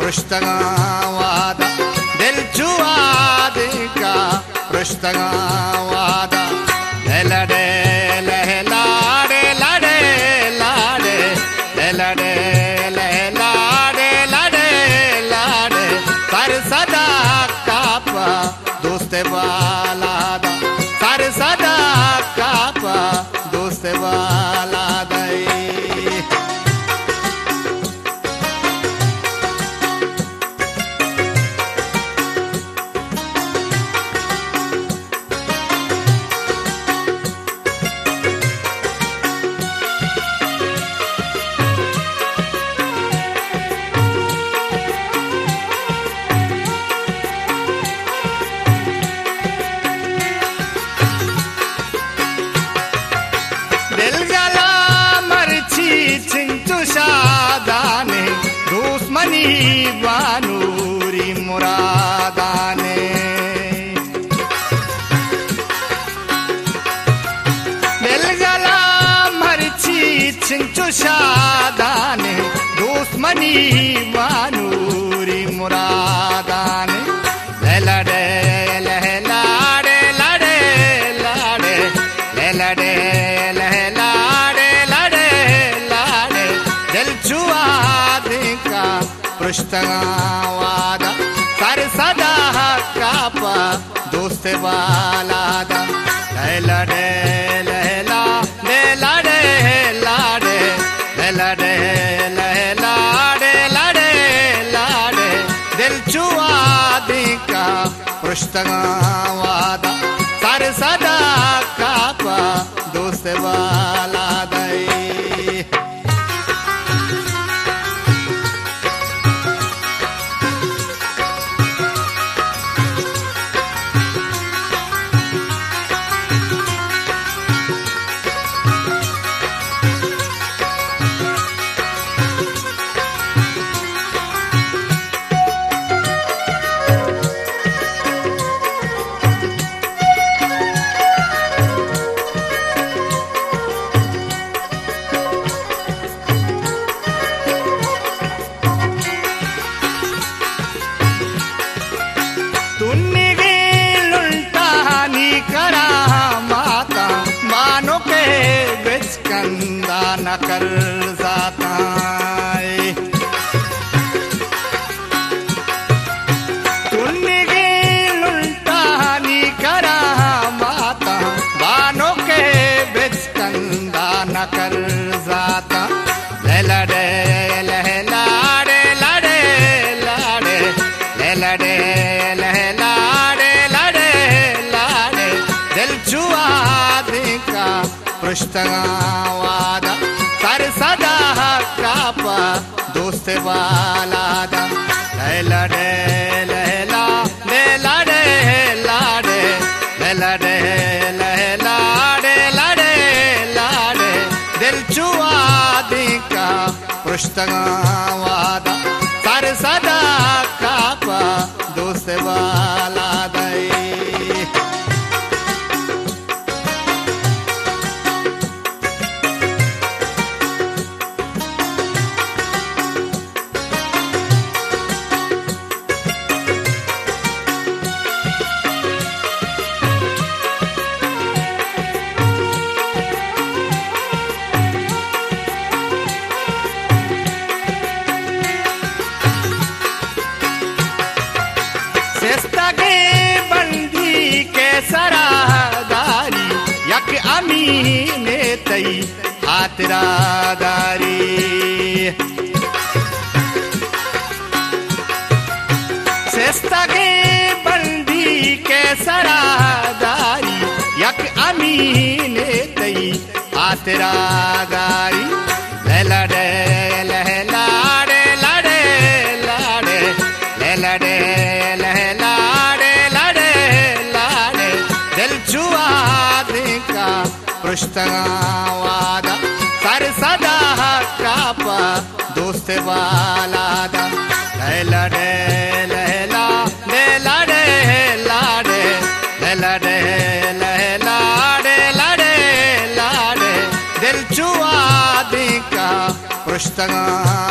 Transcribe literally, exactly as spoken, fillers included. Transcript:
पृष्ठगावादा दिल चुआदे का पृष्ठगावादा लड़े लहलाड़े लड़े लाड़े लड़े लहलाड़े लड़े लाड़े सर सदा कापा दोस्त वालादा सर सदा कापा दोस्त वालादा शादाने दुश्मनी बानूरी मुरादाने दिल गला मरची छिंचु शादाने दुश्मनी बानूरी मुरादाने लड़े लहलाड़े लड़े लाड़े लड़े लहलाड़े लड़े लाड़े दिल चुआदे का पृष्ठगावादा सर सदा कापा दोस्त वालादा लड़े लहला ले लड़े लाड़े लड़े लहलाड़े लड़े लाड़े दिल चुआदे का पृष्ठगावादा सर सदा कापा दोस्त वालादा न कर जाता तुन्नी की लुल्टानी करा माता बानों के बिच कंदा न कर जाता लड़े लहलाड़े लड़े लाड़े लड़े लहलाड़े लड़े लाड़े दिल चुआदे का पृष्ठगावादा सर सदा कापा दोस्त वालादा लड़े लहला ले लड़े लाड़े लड़े लहलाड़े लड़े लाड़े दिल चुआदे का पृष्ठगावादा सर सदा कापा दोस्त वालादा सरादारी यक अमीने तई हातरादारी सेस्ता के बंदी के सरादारी यक अमीने तई हातरादारी लड़े लहलाड़े लड़े लाड़े लड़े लहलाड़े लड़े लाड़े दिल चुआदे का पृष्ठगावादा सर सदा कापा दोस्त वालादा लड़े लहला ले लड़े लाड़े लड़े लहलाड़े लड़े लाड़े दिल चुआदे का पृष्ठगा